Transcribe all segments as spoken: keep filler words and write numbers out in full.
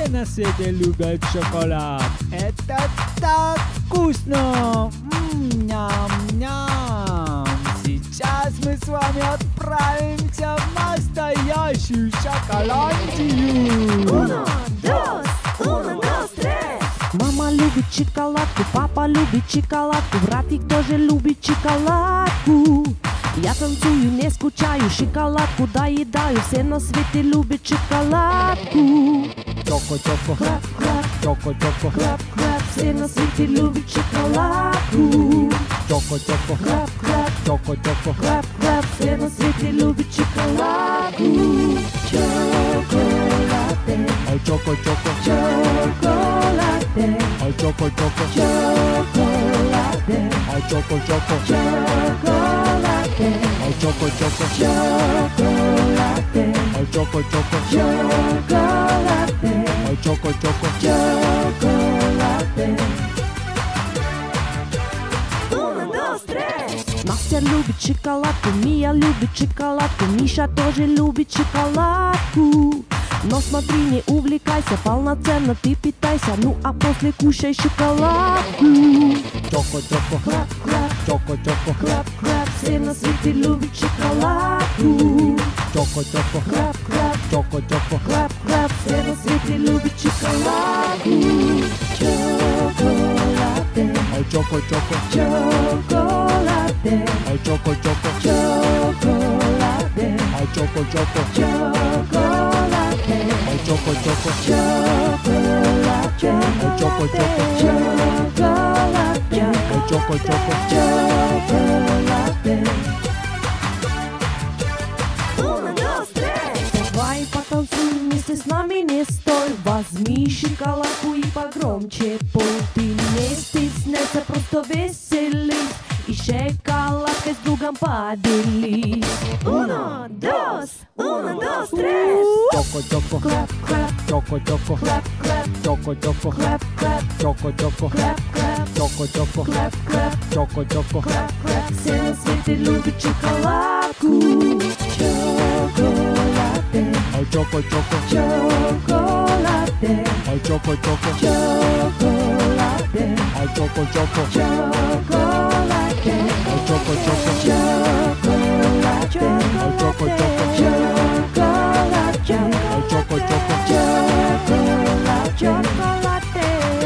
все на свете любят шоколад. Это так вкусно! Ням-ням! Сейчас мы с вами отправимся в настоящую шоколадию! Uno, dos, uno, dos, tres. Мама любит шоколадку, папа любит шоколадку, братик тоже любит шоколадку. Я танцую, не скучаю, шоколадку доедаю, все на свете любят шоколадку. Чоко-чоко, Хлап-хлап, чоко-чоко, хлап-хлап, все на свете любят шоколадку. чоко-чоко, Хлап-хлап, чоко-чоко, хлап-хлап, все на свете любят шоколадку. Chocolate, ай чоко-чоко, chocolate, ай чоко-чоко, chocolate, ай чоко-чоко, chocolate, ай чоко-чоко, chocolate, ай чоко-чоко, chocolate, ай чоко-чоко. chocolate. Uno, dos, tres. Настя любит шоколадку, Мия любит шоколадку, Миша тоже любит шоколадку. Но смотри, не увлекайся, полноценно ты питайся, ну а после кушай шоколадку. Чоко-чоко, Хлап-хлап, чоко-чоко, хлап-хлап, все на свете любят шоколадку. чоко-чоко, Хлап-хлап, чоко-чоко, хлап-хлап, все на свете любят шоколадку. Chocolate, ай чоко-чоко, chocolate, ай чоко-чоко, chocolate, ай чоко-чоко, chocolate, ай чоко-чоко, chocolate, ай чоко-чоко, chocolate, ай чоко-чоко. chocolate. Uno, dos, tres. Давай потанцуй вместе с нами, не стой. Возьми шоколадку и погромче пой. Ты не стесняйся, просто веселись и шоколадкой с другом поделись. Uno, dos, uno, dos, tres. Чоко-чоко, Хлап-хлап, чоко-чоко, хлап-хлап, чоко-чоко, хлап-хлап, чоко-чоко, хлап-хлап, чоко-чоко, хлап-хлап, чоко-чоко, хлап-хлап. Все на свете любят шоколадку. Chocolate, ай чоко-чоко, chocolate, ай чоко-чоко, chocolate, ай чоко-чоко, chocolate, ай чоко-чоко, chocolate, ай чоко-чоко, chocolate, ай чоко-чоко, chocolate, chocolate.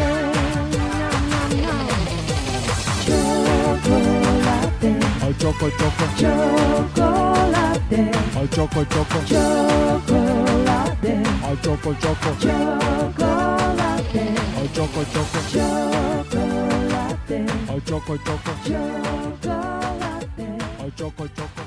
Chocolate, ай чоко-чоко, chocolate, ай чоко-чоко, chocolate, ай чоко-чоко, chocolate, ай чоко-чоко, chocolate, ай чоко-чоко, chocolate. ай чоко-чоко.